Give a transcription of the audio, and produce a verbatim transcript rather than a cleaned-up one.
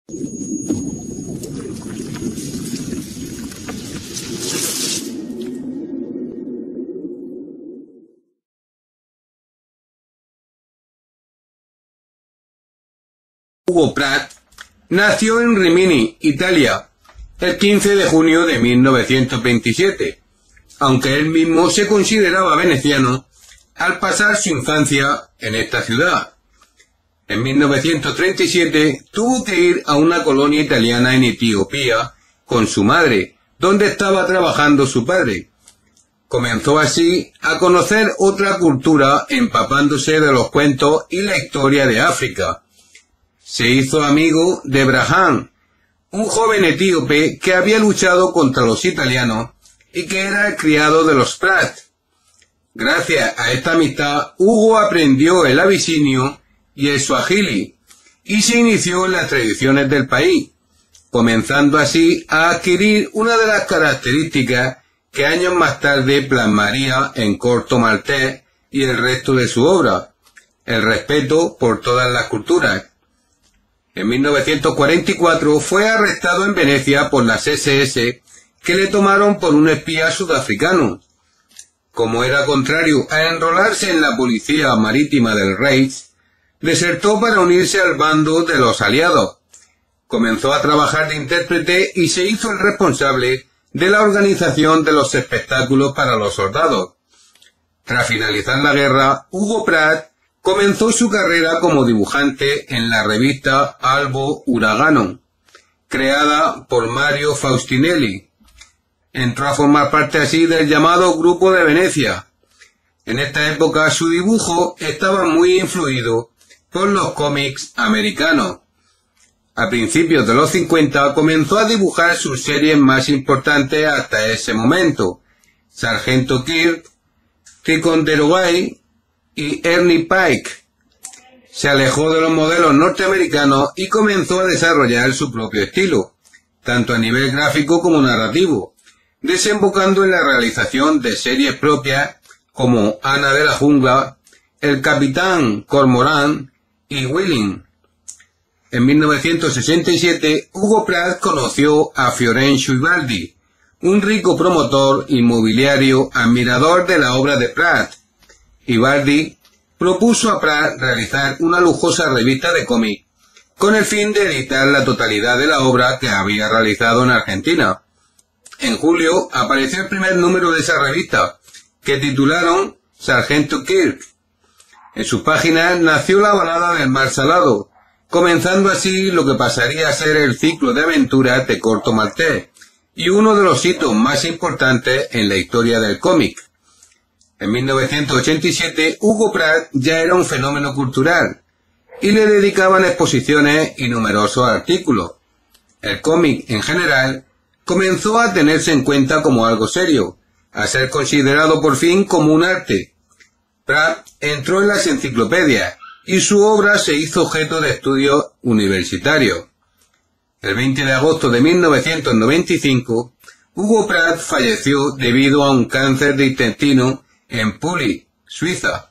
Hugo Pratt nació en Rimini, Italia, el quince de junio de mil novecientos veintisiete, aunque él mismo se consideraba veneciano al pasar su infancia en esta ciudad. En mil novecientos treinta y siete tuvo que ir a una colonia italiana en Etiopía con su madre, donde estaba trabajando su padre. Comenzó así a conocer otra cultura empapándose de los cuentos y la historia de África. Se hizo amigo de Braham, un joven etíope que había luchado contra los italianos y que era el criado de los Pratt. Gracias a esta amistad, Hugo aprendió el abisinio y el suajili y se inició en las tradiciones del país, comenzando así a adquirir una de las características que años más tarde plasmaría en Corto Maltés y el resto de su obra: el respeto por todas las culturas. En mil novecientos cuarenta y cuatro fue arrestado en Venecia por las ese ese, que le tomaron por un espía sudafricano. Como era contrario a enrolarse en la policía marítima del Reich, desertó para unirse al bando de los aliados. Comenzó a trabajar de intérprete y se hizo el responsable de la organización de los espectáculos para los soldados. Tras finalizar la guerra, Hugo Pratt comenzó su carrera como dibujante en la revista Albo Uragano, creada por Mario Faustinelli. Entró a formar parte así del llamado Grupo de Venecia. En esta época su dibujo estaba muy influido por los cómics americanos. A principios de los cincuenta comenzó a dibujar sus series más importantes hasta ese momento: Sargento Kirk, Ticonderoga y Ernie Pike. Se alejó de los modelos norteamericanos y comenzó a desarrollar su propio estilo, tanto a nivel gráfico como narrativo, desembocando en la realización de series propias como Ana de la Jungla, El Capitán Cormorán y Willing. En mil novecientos sesenta y siete, Hugo Pratt conoció a Fiorenzo Ivaldi, un rico promotor inmobiliario admirador de la obra de Pratt. Ivaldi propuso a Pratt realizar una lujosa revista de cómic con el fin de editar la totalidad de la obra que había realizado en Argentina. En julio apareció el primer número de esa revista, que titularon Sargento Kirk. En sus páginas nació la balada del mar salado, comenzando así lo que pasaría a ser el ciclo de aventuras de Corto Maltés y uno de los hitos más importantes en la historia del cómic. En mil novecientos ochenta y siete, Hugo Pratt ya era un fenómeno cultural y le dedicaban exposiciones y numerosos artículos. El cómic, en general, comenzó a tenerse en cuenta como algo serio, a ser considerado por fin como un arte. Pratt entró en las enciclopedias y su obra se hizo objeto de estudios universitarios. El veinte de agosto de mil novecientos noventa y cinco, Hugo Pratt falleció debido a un cáncer de intestino en Puli, Suiza.